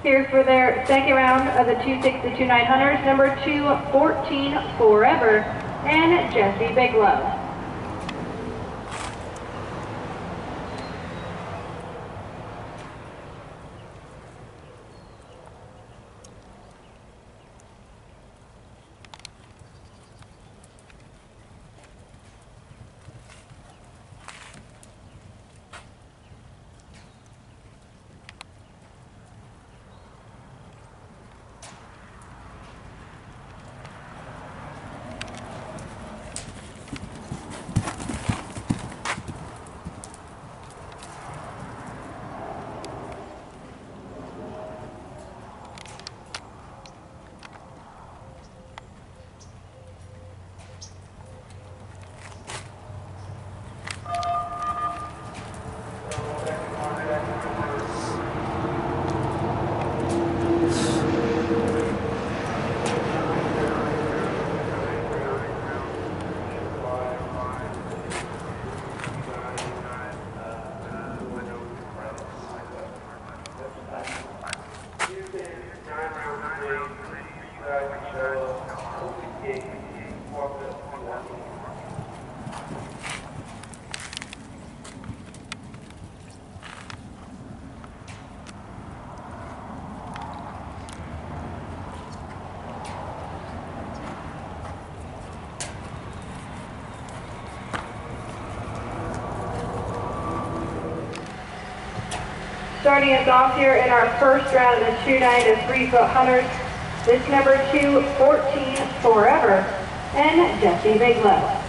Here for their second round of the 2.6 to 2.9 hunters, number 214 Forever and Jesse Bigelow. Starting us off here in our first round of the 2.9 to 3-foot hunters, this number 214 Forever and Jesse Bigelow.